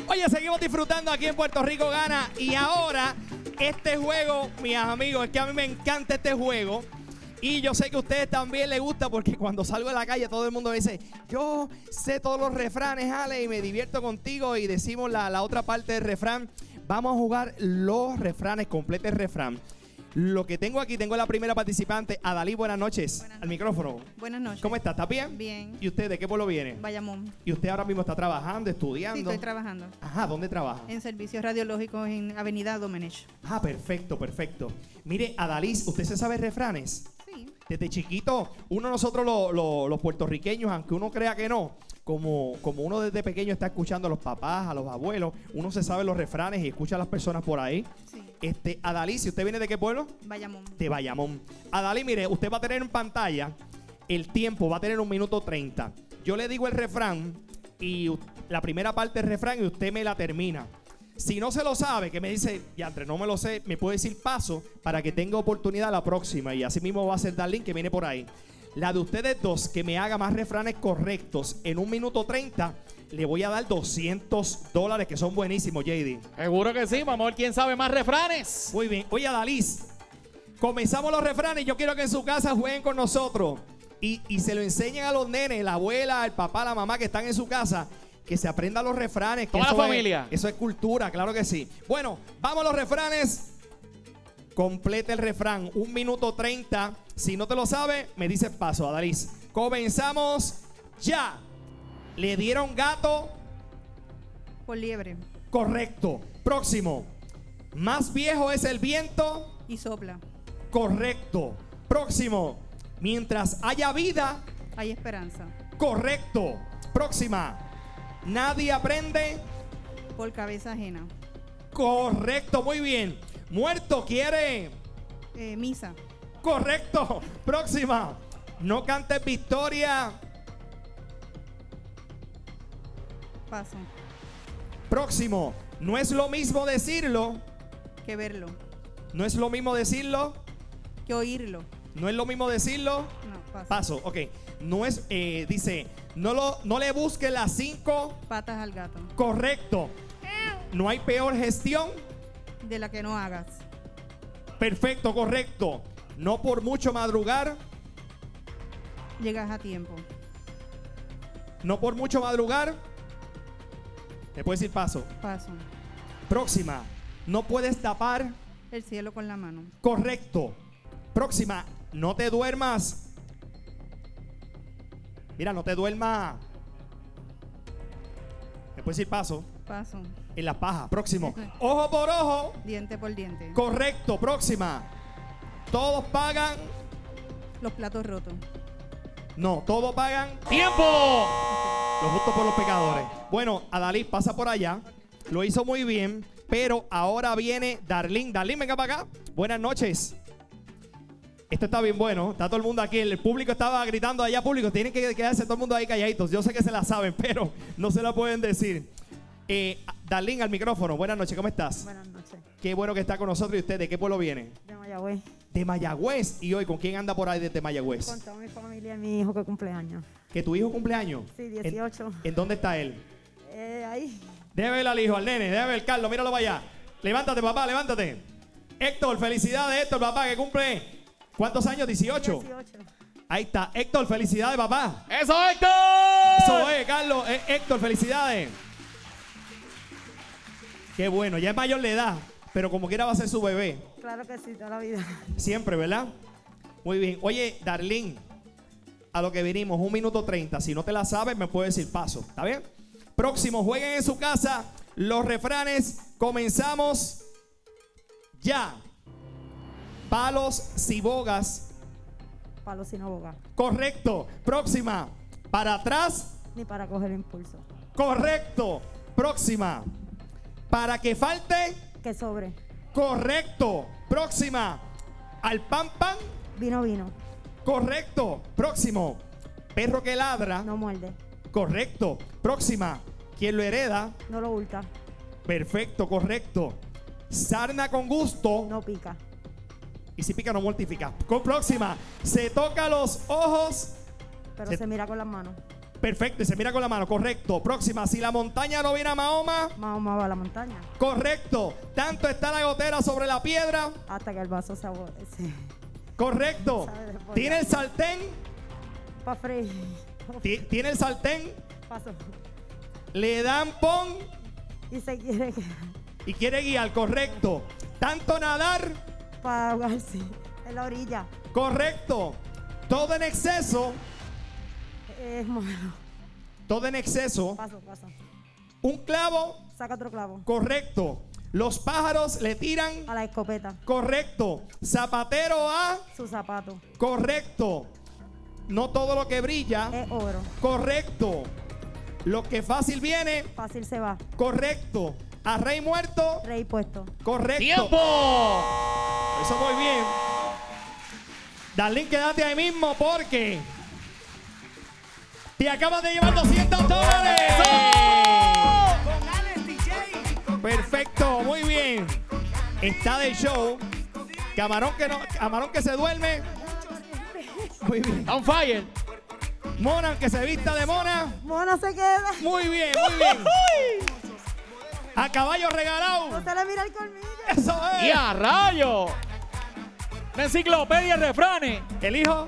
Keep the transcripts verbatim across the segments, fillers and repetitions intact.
Oye, seguimos disfrutando aquí en Puerto Rico Gana. Y ahora, este juego, mis amigos, es que a mí me encanta este juego. Y yo sé que a ustedes también les gusta porque cuando salgo a la calle todo el mundo dice, yo sé todos los refranes, Ale, y me divierto contigo. Y decimos la, la otra parte del refrán. Vamos a jugar los refranes, complete el refrán. Lo que tengo aquí, tengo la primera participante, Adalí, buenas noches. Buenas Al noches. micrófono. Buenas noches. ¿Cómo está? ¿Está bien? Bien. ¿Y usted de qué pueblo viene? Bayamón. ¿Y usted ahora mismo está trabajando, estudiando? Sí, estoy trabajando. Ajá, ¿dónde trabaja? En servicios radiológicos en Avenida Domenech. Ah, perfecto, perfecto. Mire, Adalí, ¿usted se sabe refranes? Sí. Desde chiquito, uno de nosotros lo- lo- los puertorriqueños, aunque uno crea que no, como, como uno desde pequeño está escuchando a los papás, a los abuelos, uno se sabe los refranes y escucha a las personas por ahí. Sí. Este, Adalí, ¿usted viene de qué pueblo? Bayamón. De Bayamón. Adalí, mire, usted va a tener en pantalla el tiempo, va a tener un minuto treinta. Yo le digo el refrán y u- la primera parte del refrán y usted me la termina. Si no se lo sabe, que me dice, ya entre no me lo sé, me puede decir paso para que tenga oportunidad la próxima. Y así mismo va a ser Darlene que viene por ahí. La de ustedes dos que me haga más refranes correctos en un minuto treinta, le voy a dar doscientos dólares que son buenísimos, J D. Seguro que sí. Vamos a ver quién sabe más refranes. Muy bien. Oye, Adalís, comenzamos los refranes. Yo quiero que en su casa jueguen con nosotros y, y se lo enseñen a los nenes, la abuela, el papá, la mamá que están en su casa, que se aprendan los refranes. Que Toda la eso es- familia. eso es cultura, claro que sí. Bueno, vamos a los refranes. Completa el refrán, un minuto treinta. Si no te lo sabes, me dices paso, Adalís. Comenzamos ya. Le dieron gato. Por liebre. Correcto. Próximo. Más viejo es el viento. Y sopla. Correcto. Próximo. Mientras haya vida. Hay esperanza. Correcto. Próxima. Nadie aprende. Por cabeza ajena. Correcto. Muy bien. Muerto quiere. Eh, misa. Correcto. Próxima. No cantes victoria. Paso. Próximo. No es lo mismo decirlo. Que verlo. No es lo mismo decirlo. Que oírlo. No es lo mismo decirlo. No, paso. Paso. Ok. No es, eh, dice, no, lo, no le busque las cinco. Patas al gato. Correcto. No hay peor gestión. De la que no hagas. Perfecto, correcto. No por mucho madrugar. Llegas a tiempo. No por mucho madrugar. Te puedes decir paso. Paso. Próxima. No puedes tapar. El cielo con la mano. Correcto. Próxima. No te duermas. Mira, no te duermas. Te puedes decir paso. Paso. En la paja. Próximo. Ojo por ojo. Diente por diente. Correcto. Próxima. Todos pagan. Los platos rotos. No, todos pagan. ¡Tiempo! Lo justo por los pecadores. Bueno, Adalí pasa por allá. Lo hizo muy bien. Pero ahora viene Darlene. Darlene, venga para acá. Buenas noches. Esto está bien bueno. Está todo el mundo aquí. El público estaba gritando allá. Público, tienen que quedarse todo el mundo ahí calladitos. Yo sé que se la saben, pero no se la pueden decir. Eh, Darlene, al micrófono. Buenas noches, ¿cómo estás? Buenas noches. Qué bueno que está con nosotros. ¿Y usted de qué pueblo viene? De Mayagüez. De Mayagüez. ¿Y hoy con quién anda por ahí desde Mayagüez? Con toda mi familia y mi hijo que cumple años. ¿Que tu hijo cumpleaños? Sí, ¿En- dieciocho. ¿En, dónde está él? Eh, ahí. Debe ver al hijo, al nene, debe ver Carlos, míralo para allá. Levántate, papá, levántate. Héctor, felicidades, Héctor, papá, que cumple. ¿Cuántos años? dieciocho. dieciocho. Ahí está, Héctor, felicidades, papá. ¡Eso, Héctor! Eso es, Carlos, eh, Héctor, felicidades. Qué bueno, ya es mayor de edad, pero como quiera va a ser su bebé. Claro que sí, toda la vida. Siempre, ¿verdad? Muy bien. Oye, Darlene, a lo que vinimos, un minuto treinta. Si no te la sabes, me puedes decir paso. ¿Está bien? Próximo, jueguen en su casa los refranes. Comenzamos ya. Palos si bogas. Palo sin boga. Correcto. Próxima. Para atrás. Ni para coger impulso. Correcto. Próxima. Para que falte. Que sobre. Correcto. Próxima. Al pan pan. Vino, vino. Correcto. Próximo. Perro que ladra. No muerde. Correcto. Próxima. Quien lo hereda. No lo hurta. Perfecto, correcto. Sarna con gusto. No pica. Y si pica no mortifica. Con próxima. Se toca los ojos. Pero Se- se mira con las manos. Perfecto, y se mira con la mano, correcto. Próxima, si la montaña no viene a Mahoma, Mahoma va a la montaña. correcto. Tanto está la gotera sobre la piedra, Hasta que el vaso se abone. Sí. correcto. Sabe de pollo. Tiene el sartén, Pa' freír. ti- tiene el sartén, Paso. le dan pon Y se quiere que. y quiere guiar, correcto. Tanto nadar, Para ahogarse. En la orilla. correcto. Todo en exceso, Es malo. todo en exceso. Paso, paso. Un clavo, Saca otro clavo. correcto. Los pájaros le tiran, A la escopeta. correcto. Zapatero a, Su zapato. correcto. No todo lo que brilla, Es oro. correcto. Lo que fácil viene, Fácil se va. correcto. A rey muerto, Rey puesto. correcto. ¡Tiempo! Eso muy bien. Darlene, quédate ahí mismo porque te acabas de llevar doscientos dólares. Perfecto, muy bien. Está de show. Camarón que no, camarón que se duerme. Muy bien. On fire. Mona que se vista de mona. Mona se queda. Muy bien, muy bien. A caballo No regalado. se le mira el colmillo. Eso es. ¡Y a rayo! Una enciclopedia de refranes. El hijo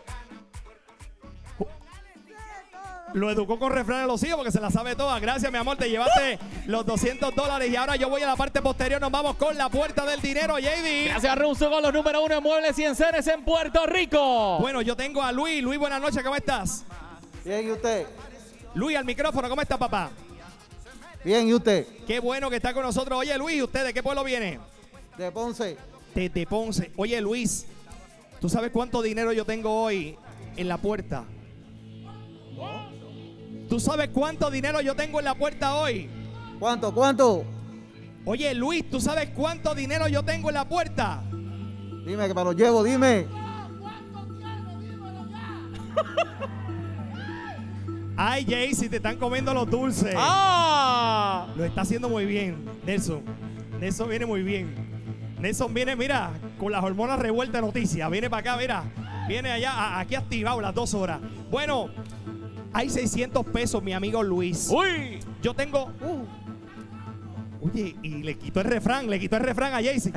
lo educó con refranes a los hijos porque se la sabe toda. Gracias, mi amor. Te llevaste los doscientos dólares y ahora yo voy a la parte posterior. Nos vamos con la puerta del dinero, J D. Gracias a Room to Go, los número uno en muebles y enseres en Puerto Rico. Bueno, yo tengo a Luis. Luis, buenas noches. ¿Cómo estás? Bien, ¿y usted? Luis, al micrófono. ¿Cómo está, papá? Bien, ¿y usted? Qué bueno que está con nosotros. Oye, Luis, ¿usted de qué pueblo viene? De Ponce. Desde Ponce. Oye, Luis, ¿tú sabes cuánto dinero yo tengo hoy en la puerta? ¿Tú sabes cuánto dinero yo tengo en la puerta hoy? ¿Cuánto, cuánto? Oye, Luis, ¿tú sabes cuánto dinero yo tengo en la puerta? Dime que me lo llevo, dime. Ay, Jay, si te están comiendo los dulces. ¡Ah! Lo está haciendo muy bien, Nelson. Nelson viene muy bien. Nelson viene, mira, con las hormonas revueltas de noticias. Viene para acá, mira. Viene allá, a- aquí activado las dos horas. Bueno, hay seiscientos pesos, mi amigo Luis. ¡Uy! Yo tengo... uh, oye, y le quitó el refrán, le quitó el refrán a Jaycee.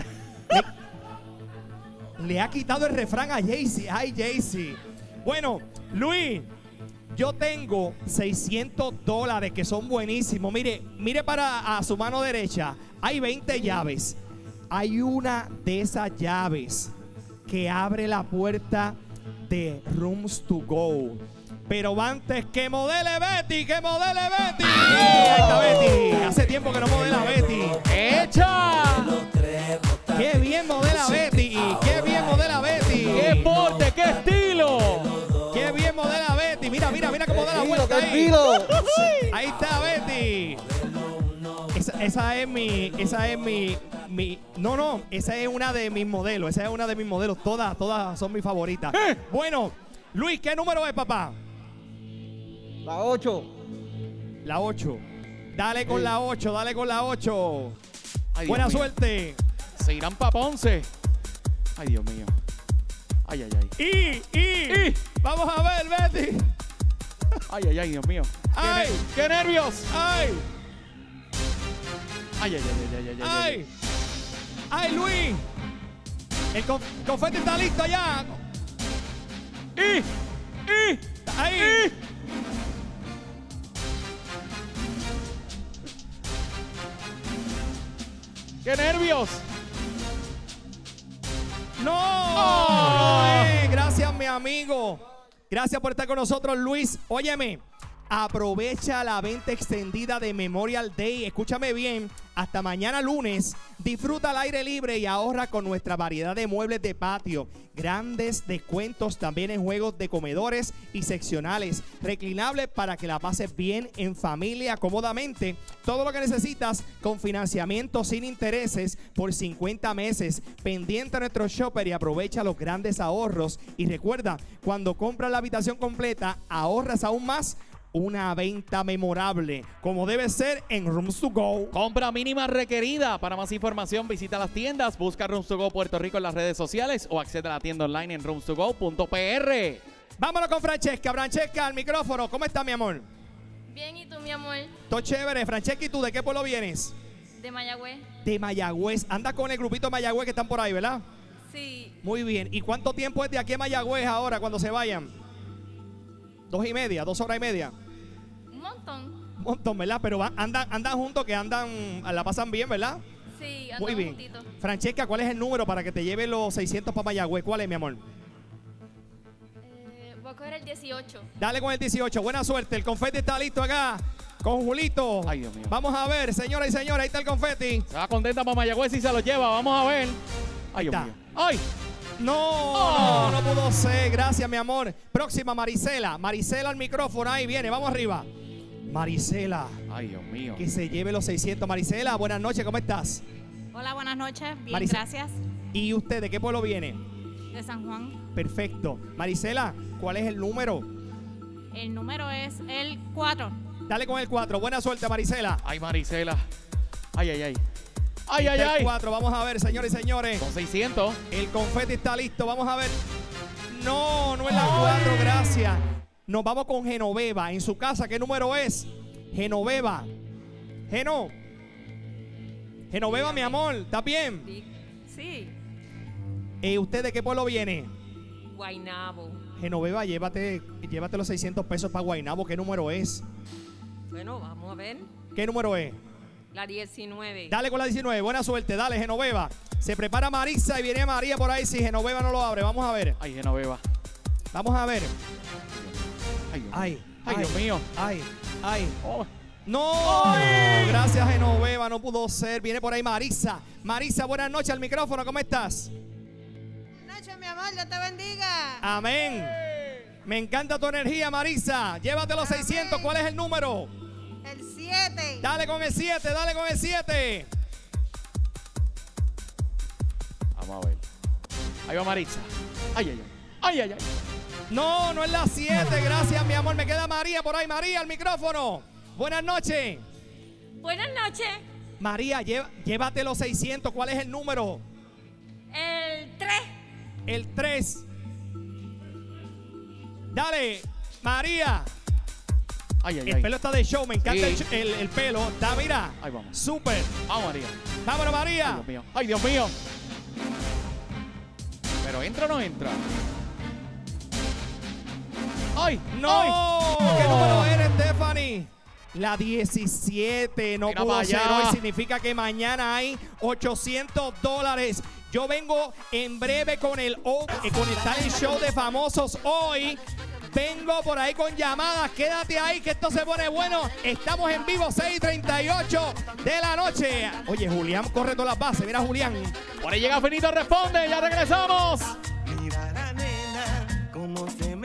Le, le ha quitado el refrán a Jaycee. Ay, Jaycee. Bueno, Luis, yo tengo seiscientos dólares que son buenísimos. Mire, mire para a su mano derecha. Hay veinte llaves. Hay una de esas llaves que abre la puerta de Rooms to Go. Pero antes que modele Betty, que modele Betty. Ahí está Betty. Hace tiempo que no modela Betty. ¡Echa! Qué bien modela Betty. Qué bien modela Betty. ¡Qué porte, qué estilo! Qué bien modela Betty. Mira, mira, mira cómo da la Tranquilo, vuelta ahí. tranquilo. Ahí está Betty. Esa, esa es mi, esa es mi, mi, no, no, esa es una de mis modelos. Esa es una de mis modelos. Todas, todas son mis favoritas. Eh. Bueno, Luis, ¿qué número es, papá? La ocho. La ocho. Dale con Sí. la ocho, dale con la ocho. Ay, Dios Buena mío. suerte. Se irán pa' Ponce. Ay, Dios mío. Ay, ay, ay. Y, y, Y. vamos a ver, Betty. Ay, ay, ay, Dios mío. ¡Qué, Ay. ne- qué nervios! Ay, Ay, ay, ay, ay, ay, ay, ay. ay, ay, Luis. El conf- confeti está listo ya. ¡Y! ¡Y! Ahí. ¡Y! ¡Qué nervios! No. Oh. no es. Gracias, mi amigo. Gracias por estar con nosotros, Luis. Óyeme, aprovecha la venta extendida de Memorial Day. Escúchame bien. Hasta mañana lunes. Disfruta al aire libre y ahorra con nuestra variedad de muebles de patio. Grandes descuentos también en juegos de comedores y seccionales. Reclinables para que la pases bien en familia cómodamente. Todo lo que necesitas con financiamiento sin intereses por cincuenta meses. Pendiente a nuestro shopper y aprovecha los grandes ahorros. Y recuerda, cuando compras la habitación completa, ahorras aún más. Una venta memorable, como debe ser en Rooms to Go. Compra mínima requerida. Para más información, visita las tiendas, busca Rooms to Go Puerto Rico en las redes sociales o accede a la tienda online en rooms to go punto p r. Vámonos con Francesca. Francesca, al micrófono. ¿Cómo está, mi amor? Bien, ¿y tú, mi amor? Todo chévere. Francesca, ¿y tú de qué pueblo vienes? De Mayagüez. De Mayagüez. Anda con el grupito de Mayagüez que están por ahí, ¿verdad? Sí. Muy bien. ¿Y cuánto tiempo es de aquí a Mayagüez ahora cuando se vayan? Dos y media, dos horas y media. Un montón. Un montón, ¿verdad? Pero va- andan, andan juntos, que andan, la pasan bien, ¿verdad? Sí, Muy andamos bien. juntitos. Francesca, ¿cuál es el número para que te lleve los seiscientos para Mayagüez? ¿Cuál es, mi amor? Eh, voy a coger el dieciocho. Dale con el dieciocho. Buena suerte. El confeti está listo acá con Julito. Ay, Dios mío. Vamos a ver, señoras y señores. Ahí está el confeti. Se va contenta para Mayagüez y se lo lleva. Vamos a ver. Ay, Dios Está. mío. ¡Ay! No, Oh. no, no pudo ser. Gracias, mi amor. Próxima, Marisela. Marisela al micrófono. Ahí viene. Vamos arriba. Marisela. Ay, Dios mío. Que se lleve los seiscientos. Marisela, buenas noches. ¿Cómo estás? Hola, buenas noches. Bien, Marisa- gracias. ¿Y usted de qué pueblo viene? De San Juan. Perfecto. Marisela, ¿cuál es el número? El número es el cuatro. Dale con el cuatro. Buena suerte, Marisela. Ay, Marisela. Ay, ay, ay. Ay, ay, Está el ay. cuatro. Vamos a ver, señores y señores. Son seiscientos. El confeti está listo. Vamos a ver. No, no es la cuatro. Gracias. Nos vamos con Genoveva. En su casa, ¿qué número es? Genoveva. Geno. Genoveva, mi amor. ¿Estás bien? Sí, Eh, ¿Usted de qué pueblo viene? Guaynabo. Genoveva, llévate, llévate los seiscientos pesos para Guaynabo. ¿Qué número es? Bueno, vamos a ver. ¿Qué número es? La diecinueve. Dale con la diecinueve. Buena suerte. Dale, Genoveva. Se prepara Marisa y viene María por ahí. Si Genoveva no lo abre, vamos a ver. Ay, Genoveva. Vamos a ver. Ay, Dios mío. Ay, Ay, Dios mío. Ay, ay. Oh. No, gracias Genoveva, no pudo ser. Viene por ahí Marisa. Marisa, buenas noches al micrófono. ¿Cómo estás? Buenas noches, mi amor. Dios te bendiga. Amén. Me encanta tu energía, Marisa. Llévate los Amén. seiscientos. ¿Cuál es el número? El siete. Dale con el siete, dale con el siete. Vamos a ver. Ahí va Maritza. Ay, ay, ay. Ay, ay, ay. No, no es la siete. Gracias, mi amor. Me queda María por ahí. María, al micrófono. Buenas noches. Buenas noches. María, lleva- llévate los seiscientos. ¿Cuál es el número? El tres. El tres. Dale, María. Ay, ay, El ay. pelo está de show, me encanta Sí. el, sh- el- el pelo. Está, mira. Ahí vamos. Súper. Vamos, María. Vámonos, Ay, María. Dios mío. Ay, Dios mío. Pero entra o no entra. Ay, No. ay. ¿Qué número eres, Stephanie? La diecisiete. No Mira pudo pa' ser allá. hoy. Significa que mañana hay ochocientos dólares. Yo vengo en breve con el, o- eh, con el talent show de famosos hoy. Vengo por ahí con llamadas. Quédate ahí que esto se pone bueno. Estamos en vivo seis y treinta y ocho de la noche. Oye, Julián corre todas las bases. Mira, Julián. Por ahí llega Finito, responde. Ya regresamos. Mira la nena, cómo se